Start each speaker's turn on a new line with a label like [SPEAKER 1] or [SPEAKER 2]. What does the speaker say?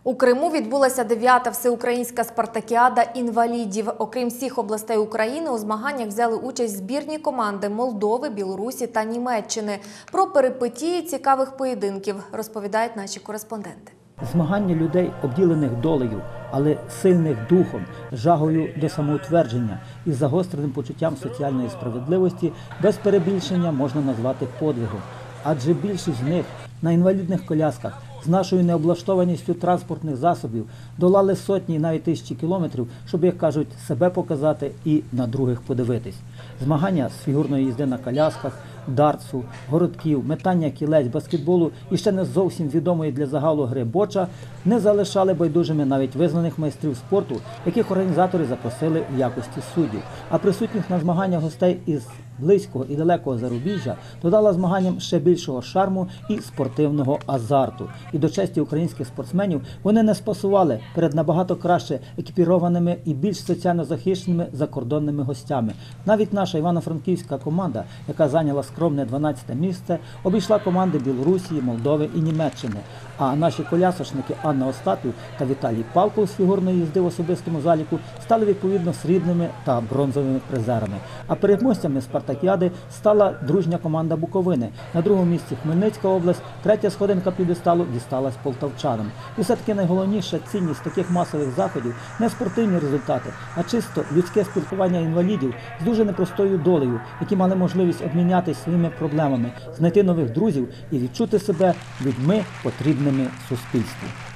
[SPEAKER 1] У Криму відбулася 9-та всеукраїнська спартакіада інвалідів. Окрім всіх областей України, у змаганнях взяли участь збірні команди Молдови, Білорусі та Німеччини. Про перипетії цікавих поєдинків розповідають наші кореспонденти.
[SPEAKER 2] Змагання людей, обділених долею, але сильних духом, жагою до самоутвердження і загостреним почуттям соціальної справедливості, без перебільшення можна назвати подвигом. Адже більшість з них на інвалідних колясках з нашою необлаштованістю транспортних засобів долали сотні і навіть тисячі кілометрів, щоб, як кажуть, себе показати і на других подивитись. Змагання з фігурної їзди на колясках, дартсу, городків, метання кілець, баскетболу і ще не зовсім відомої для загалу гри боча не залишали байдужими навіть визнаних майстрів спорту, яких організатори запросили в якості суддів. А присутніх на змаганнях гостей із близького і далекого зарубіжжя додала змаганням ще більшого шарму і спортивного азарту. І до честі українських спортсменів вони не спасували перед набагато краще екіпірованими і більш соціально захищеними закордонними гостями. Навіть наша івано-франківська команда, яка зайняла скромне 12-те місце, обійшла команди Білорусі, Молдови і Німеччини. А наші колясочники Анна Остапів та Віталій Павков з фігурної їзди в особистому заліку стали відповідно срібними та бронзовими призерами. А переможцями спартакіади стала дружня команда Буковини. На другому місці Хмельницька область, третя сходинка п'єдесталу дісталась полтавчанам. І все-таки найголовніша цінність таких масових заходів – не спортивні результати, а чисто людське спілкування інвалідів з дуже непростою долею, які мали можливість обмінятися своїми проблемами, знайти нових друзів і відчути себе людьми, потрібними суспільству.